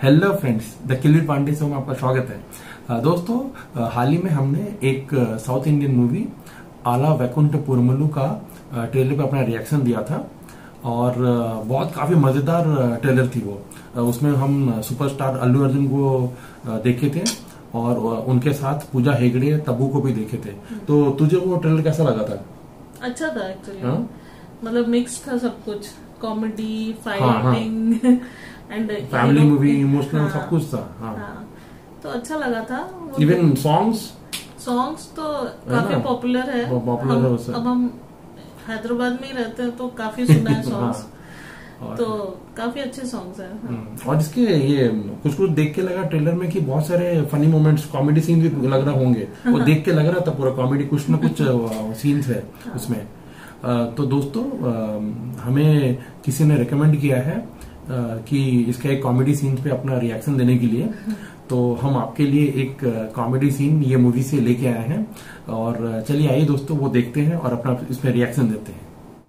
Hello friends, the killer Pandey show में आपका स्वागत है। दोस्तों, हाल ही में हमने एक साउथ इंडियन मूवी आला वैकुंठ पुरमलू का ट्रेलर पे अपना रिएक्शन दिया था और बहुत काफी मजेदार ट्रेलर थी वो। उसमें हम सुपरस्टार अल्लू अर्जुन को देखे थे और उनके साथ पूजा हेगड़े तब्बू को भी देखे थे। तो तुझे वो ट्रेलर कैसा लगा था? अच्छा था एक्चुअली, मतलब मिक्स था सब कुछ, comedy, fighting and family movie, emotional, सब कुछ था। हाँ, तो अच्छा लगा था। इवन सॉन्ग्स तो काफी पॉपुलर है। अब हम हैदराबाद में ही रहते हैं तो काफी सुना है सॉन्ग्स। तो काफी अच्छे सॉन्ग्स हैं। और इसके ये कुछ देख के लगा ट्रेलर में कि बहुत सारे फनी मोमेंट्स, कॉमेडी सीन भी लग रहा होंगे। वो देख के लग रहा था पूरा कॉमेडी, कुछ न कुछ सीन्स है उसमें। तो दोस्तों, हमें किसी ने रिकमेंड किया है कि इसका एक कॉमेडी सीन पे अपना रिएक्शन देने के लिए, तो हम आपके लिए एक कॉमेडी सीन ये मूवी से लेके आए हैं। और चलिए आइए दोस्तों, वो देखते हैं और अपना इसमें रिएक्शन देते हैं।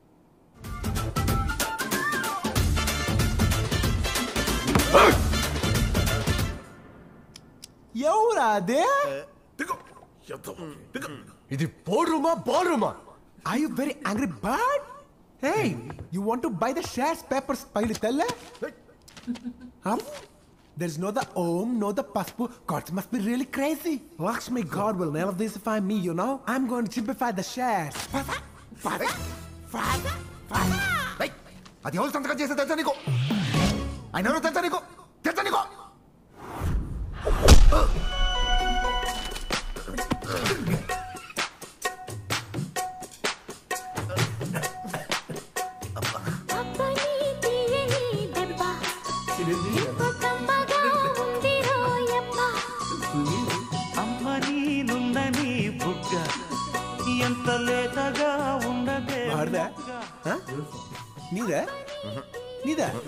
ఇది బోర్డ్ రూమా బాల్ రూమా? Are you very angry bird? Hey, you want to buy the shares papers pile tella? Huh? There's no the om, no the paspu. God must be really crazy. Lakshmi God will never disify me, you know. I'm going to simplify the shares. Father. Hey, అది ఎవరు సంతకం చేసే తెలుసా నీకు? ఆయన ఎవరో తెలుసా నీకు? నీదా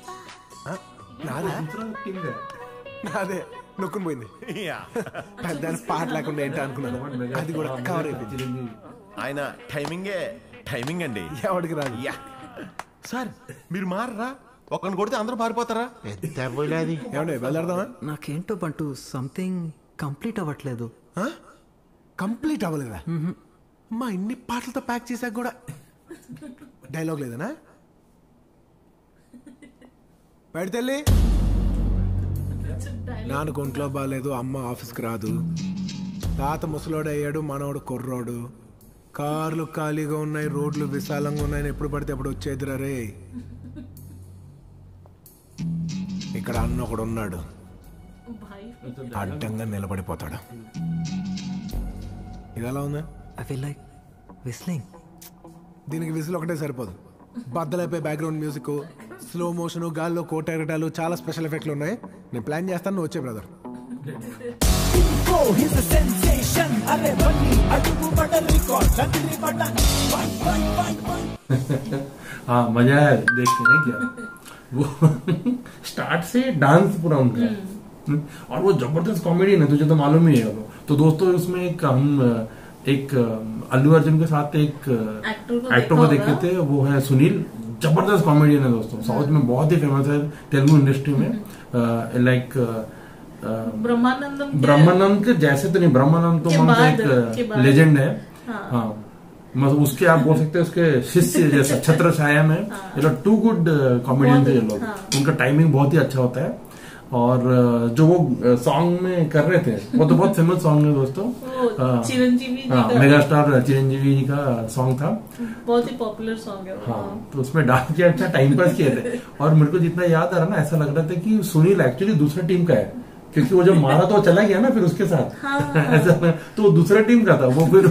నాదే నొక్కుని పోయింది. దాని పాట లేకుండా ఏంటో అనుకున్నాను, అది కూడా కవర్ అయిపోయింది. ఆయన టైమింగ్ అండి, ఎవరికి రాదు. సార్ మీరు మారరా? ఒకరిని కొడితే అందరూ మారిపోతారా? ఏమండి బయలుదేరదామా? నాకేంటో బంటూ సంథింగ్ కంప్లీట్ అవ్వట్లేదు. కంప్లీట్ అవ్వలేదా? మా ఇన్ని పాటలతో ప్యాక్ చేశాక కూడా డైలాగ్ లేదనా? బయటెళ్ళి నాన్న ఒంట్లో బాగాలేదు, అమ్మ ఆఫీస్కి రాదు, తాత ముసలోడు అయ్యాడు, మనోడు కుర్రోడు, కార్లు ఖాళీగా ఉన్నాయి, రోడ్లు విశాలంగా ఉన్నాయని ఎప్పుడు పడితే అప్పుడు వచ్చేదిరా రే. ఇక్కడ అన్న ఒకడు ఉన్నాడు, అడ్డంగా నిలబడిపోతాడు. ఇది ఎలా ఉందా? I feel like whistling. దీనికి విజిల్ ఒకటే సరిపోదు, బద్దలైపోయి బ్యాక్గ్రౌండ్ మ్యూజిక్, స్లో మోషన్, గాల్లో కోటెరటాలు, చాలా స్పెషల్ ఎఫెక్ట్లు ఉన్నాయి. నేను ప్లాన్ చేస్తాను, నువ్వు వచ్చే బ్రదర్. हाँ, मजा है देखने में। क्या वो स्टार्ट से डांस पूरा उनका है और वो जबरदस्त कॉमेडी है, तुझे तो मालूम ही है। तो दोस्तों, उसमें एक अल्लू अर्जुन के साथ एक एक्टर को देखे थे, वो है सुनील। जबरदस्त कॉमेडियन है दोस्तों, साउथ में बहुत ही फेमस है तेलुगु इंडस्ट्री में। लाइक ब्रह्मानंद के जैसे तो नहीं, ब्रह्मानंद तो एक लेजेंड है। हाँ, मतलब उसके आप बोल सकते हैं उसके शिष्य जैसा, छत्र छाया में। ये लोग टू गुड कॉमेडियन थे ये लोग। उनका टाइमिंग बहुत ही अच्छा होता है। और जो वो सॉन्ग में कर रहे थे, वो तो बहुत फेमस सॉन्ग है दोस्तों, चिरंजीवी मेगा स्टार चिरंजीवी जी का सॉन्ग था, बहुत ही पॉपुलर सॉन्ग है। हाँ, तो उसमें डांस किया, अच्छा टाइम पास किए थे। और मेरे को जितना याद आ रहा ना, ऐसा लग रहा था कि सुनील एक्चुअली दूसरा टीम का है, क्योंकि वो जब मारा तो चला गया ना फिर उसके साथ। ऐसा तो दूसरा टीम का था वो, फिर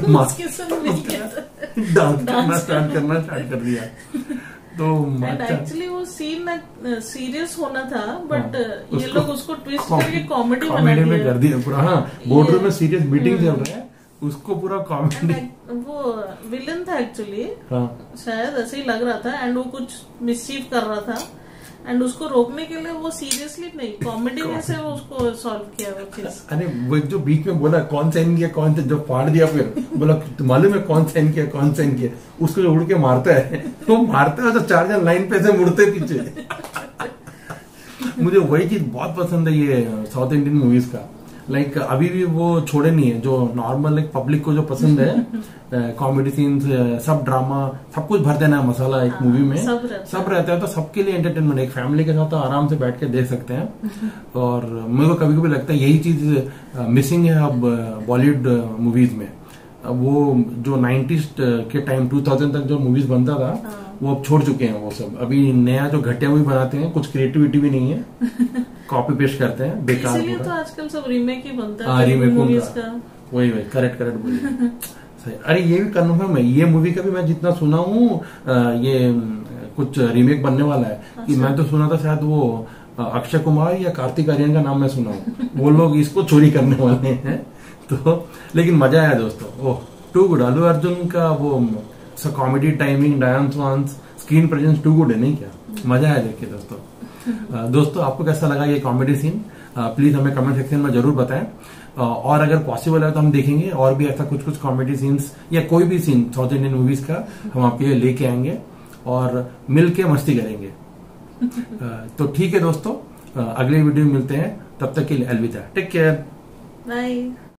डांस करना स्टार्ट कर दिया। तो एक्चुअली वो सीन सीरियस होना था, बट ये लोग उसको ट्विस्ट करके कॉमेडी में कर दिया पूरा। हाँ, बोर्ड रूम में सीरियस मीटिंग चल रहा है, उसको पूरा कॉमेडी। वो विलन था एक्चुअली, शायद ऐसे ही लग रहा था, एंड वो कुछ मिसचीफ कर रहा था, एंड उसको रोकने के लिए वो सीरियसली नहीं, कॉमेडी में से वो उसको सॉल्व किया वो चीज। अरे वो जो बीच में बोला कौन साइन किया, कौन से जो फाड़ दिया, फिर बोला मालूम है कौन साइन किया, उसको जो उड़ के मारता है, तो मारता है तो 4 जन लाइन पे से मुड़ते पीछे। मुझे वही चीज बहुत पसंद है ये साउथ इंडियन मूवीज का। लाइक अभी भी वो छोड़े नहीं है, जो नॉर्मल लाइक पब्लिक को जो पसंद है कॉमेडी सीन्स, सब ड्रामा, सब कुछ भर देना है मसाला एक मूवी में, सब रहता है। तो सबके लिए एंटरटेनमेंट, एक फैमिली के साथ तो आराम से बैठ के देख सकते हैं। और मेरे को कभी कभी लगता है यही चीज मिसिंग है अब बॉलीवुड मूवीज में। वो जो 90s के टाइम 2000 तक जो मूवीज बनता था वो अब छोड़ चुके हैं वो सब। अभी नया जो घटिया मूवी बनाते हैं, कुछ क्रिएटिविटी भी नहीं है, कॉपी पेस्ट करते हैं बेकार। इसीलिए तो आजकल सब रीमेक ही बनता है, रीमेक मूवीज का। वही करेक्ट बोलिए। सही। अरे ये भी कन्फर्म है, ये मूवी का भी मैं जितना सुना हूँ ये कुछ रीमेक बनने वाला है। कि मैं तो सुना था शायद वो अक्षय कुमार या कार्तिक आर्यन का नाम मैं सुना हूँ, वो लोग इसको चोरी करने वाले हैं। तो लेकिन मजा आया दोस्तों, oh too good. Allu Arjun का वो कॉमेडी टाइमिंग, डांस वांस, स्क्रीन प्रेजेंस टू गुड है, नहीं क्या? मजा आया देख के दोस्तों। दोस्तों आपको कैसा लगा ये कॉमेडी सीन? प्लीज हमें कमेंट सेक्शन में जरूर बताएं। और अगर पॉसिबल है तो हम देखेंगे और भी ऐसा कुछ कॉमेडी सीन्स या कोई भी सीन साउथ इंडियन मूवीज का हम आपके लिए लेके आएंगे और मिल के मस्ती करेंगे। तो ठीक है दोस्तों, अगले वीडियो में मिलते हैं, तब तक के लिए अलविदा, टेक केयर, बाय।